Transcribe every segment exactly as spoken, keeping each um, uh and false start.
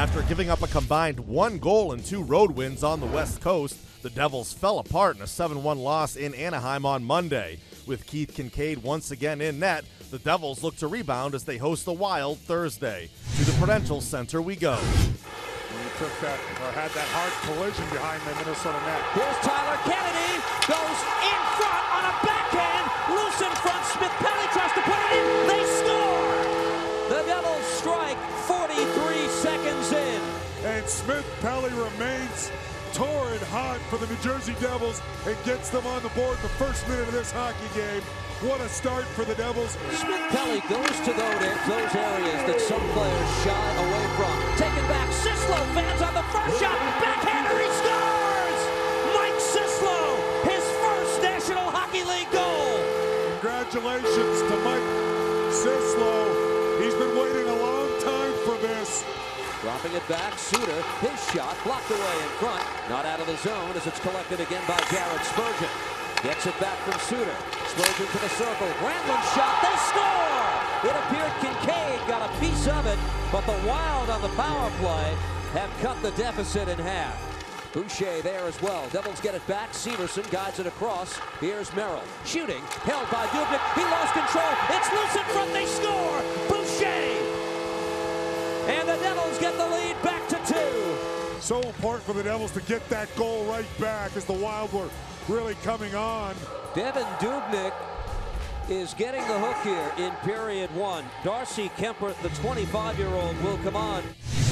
After giving up a combined one goal and two road wins on the West Coast, the Devils fell apart in a seven one loss in Anaheim on Monday. With Keith Kincaid once again in net, the Devils look to rebound as they host the Wild Thursday. To the Prudential Center we go. He took that, or had that hard collision behind the Minnesota net. Here's Tyler Kennedy, goes in front on a backhand, loose in front, Smith-Pelly tries to put it in, they score! The Devils strike forty-three seconds in. And Smith-Pelly remains torrid hot for the New Jersey Devils and gets them on the board the first minute of this hockey game. What a start for the Devils. Smith-Pelly goes to those, those areas that some players shy away from. Taken back, Sislo fans on the first shot, backhander, he scores! Mike Sislo, his first National Hockey League goal. Congratulations to Mike Sislo. He's been waiting a long time for this. Dropping it back, Suter, his shot blocked away in front. Not out of the zone as it's collected again by Jared Spurgeon. Gets it back from Suter. Spurgeon to the circle. Granlund's shot, they score! It appeared Kincaid got a piece of it, but the Wild on the power play have cut the deficit in half. Boucher there as well. Devils get it back. Severson guides it across. Here's Merrill. Shooting. Held by Dubnyk. He lost control. It's loose in front. They score! Boucher! And the Devils get the lead back to two. So important for the Devils to get that goal right back as the Wild were really coming on. Devin Dubnyk is getting the hook here in period one. Darcy Kemper, the twenty-five-year-old, will come on.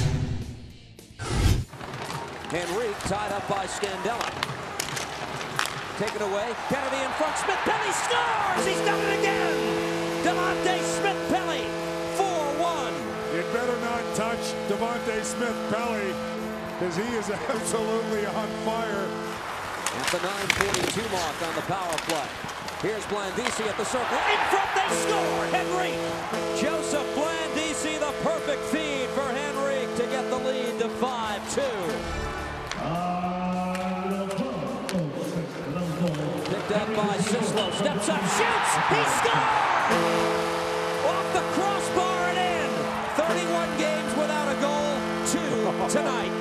Henrique tied up by Scandella. Taken away, Kennedy in front, Smith-Pelly scores! He's done it again! Devante Smith-Pelly, four one. You better not touch Devante Smith-Pelly, because he is absolutely on fire. At the nine forty-two mark on the power play. Here's Blandisi at the circle. In front, they score! Henrique! Joseph Blandisi, the perfect feed for Henrique to get the lead to five two. Picked up by Sislo. Steps up, shoots! He scores! Off the crossbar and in. thirty-one games without a goal. Two tonight.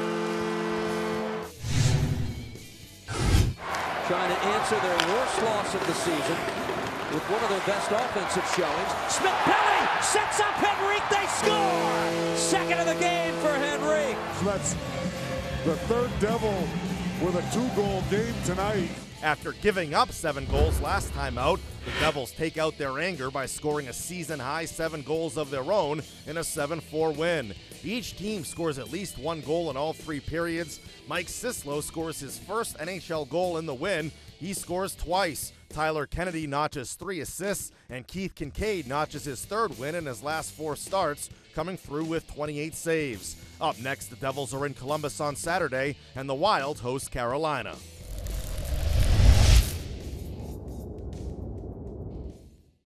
Trying to answer their worst loss of the season with one of their best offensive showings. Smith-Pelly sets up Henrique, they score! Second of the game for Henrique. So that's the third Devil with a two-goal game tonight. After giving up seven goals last time out, the Devils take out their anger by scoring a season-high seven goals of their own in a seven four win. Each team scores at least one goal in all three periods. Mike Sislo scores his first N H L goal in the win. He scores twice. Tyler Kennedy notches three assists, and Keith Kincaid notches his third win in his last four starts, coming through with twenty-eight saves. Up next, the Devils are in Columbus on Saturday, and the Wild host Carolina.